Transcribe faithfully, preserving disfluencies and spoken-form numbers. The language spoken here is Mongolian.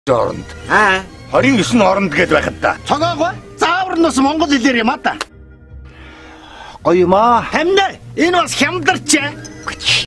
Оронд. Аа. двадцать девять оронд гээд байхад та. Цогоогоо заавар нь бас монгол хэлээр юм а та. Гоё юм аа. Хамнаа энэ бас хямдарч.